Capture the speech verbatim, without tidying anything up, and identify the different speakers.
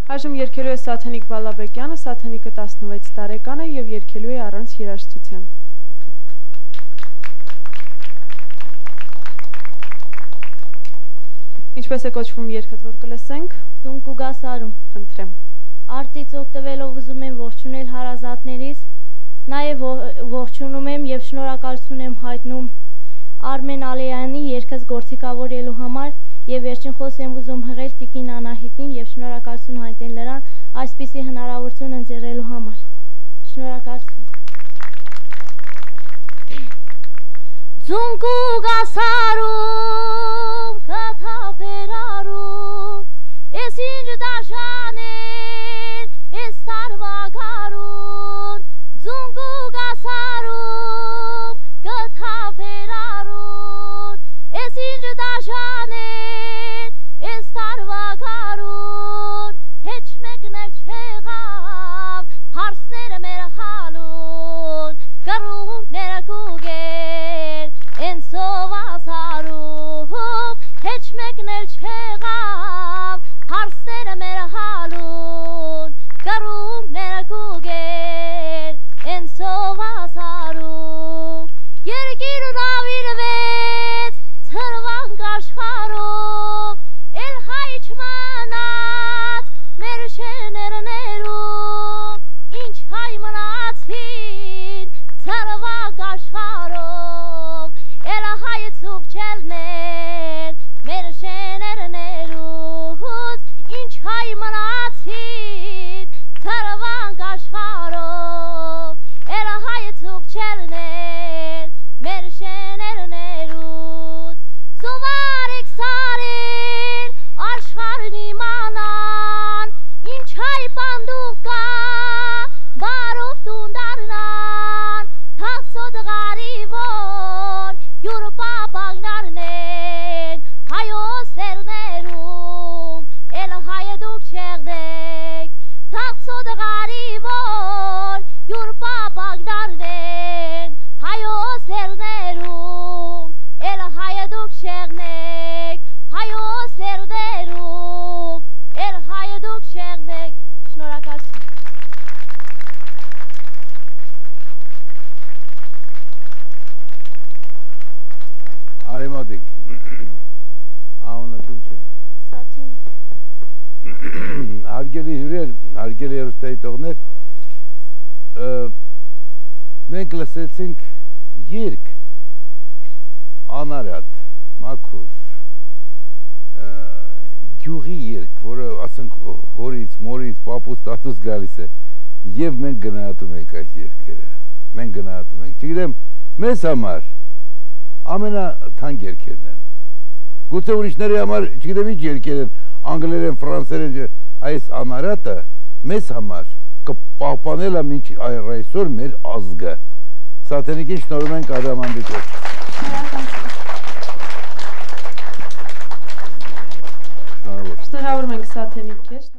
Speaker 1: Այժմ երգելու է Սաթենիկ Բալաբեկյանը, Սաթենիկը տասնվեց տարեկան է եւ երգելու է առանց երաժշտության։ Ինչպես է կոչվում երգը, որ կլսենք։
Speaker 2: Զունգ ու գասարում։
Speaker 1: Խնդրեմ։
Speaker 2: Արտից օգտվելով ուզում եմ ողջունել հարազատներից, նաև ողջունում եմ եւ շնորհակալություն եմ հայտնում Արմեն Ալեյանի երգս գործիքավորելու համար եւ վերջին խոսք եմ ուզում հղել Տիկին Անահիտին եւ շնորհակալություն հայտնել նրան այսպիսի հնարավորություն ընձեռելու համար։ Շնորհակալություն։ Զունգ ու գասարում կթափերարում ես ինչ դաշաներ ես տարվագարուն Զունգ ու գասարում կթափերարում ես ինչ դաշաներ ես տարվագարուն հեչ մեկն էլ չեղավ հարսները մեր հալուն կռունկները կուգեր են սովասարում հեչ մեկն էլ չեղավ հարսները մեր հալուն կռունկները կուգեր են սովասարում երկիրն ավիրվեց ցրվանք աշխարհով էլ հայ չմնաց մեր շեներներում ինչ հայ մնացին ցրվանք աշխարհով էլ հայ ցուղ չելներ մեր շեներներուց ինչ հայ մնացին ցրվանք աշխարհով էլ հայ ցուղ չելներ մեր շեներներուց Սովարեք սարեր աշխարհն իմանան ինչ հայ պանդուղ կա բարով տուն դառնան թասոտ գարիվոր յուր պապագնարն են հայոց տերներում էլ հայը դուք չեղդեք թասոտ գարիվոր յուր պապագնարն են հայոց տերներում էլ հայը դուք չեղդեք հայոց տերներում էլ հայը դուք չեղդեք շնորհակալություն
Speaker 3: Արեմադիկ, անունը ինչ է։
Speaker 2: Սաթենիկ
Speaker 3: Հարգելի հյուրեր, հարգելի հեռուստատիտողներ, մենք լսեցինք երգ անարատ, մաքուր, գյուղի երգ, որը ասենք հորից, մորից, պապուց, տատուց գալիս է եւ մենք գնահատում ենք այս երգերը։ Մենք գնահատում ենք, չգիտեմ, մեզ համար ամենաթանկ երգերն են։ Գուցե ուրիշների համար, չգիտեմ ինչ երգեր են, անգլերեն, ֆրանսերեն, այս անարատը մեզ համար կպահպանել է մինչ այսօր մեր ազգը։ Սաթենիկին շնորհում ենք ադամանդիկով։
Speaker 1: Շնորհավորում ենք Սաթենիկ քեզ։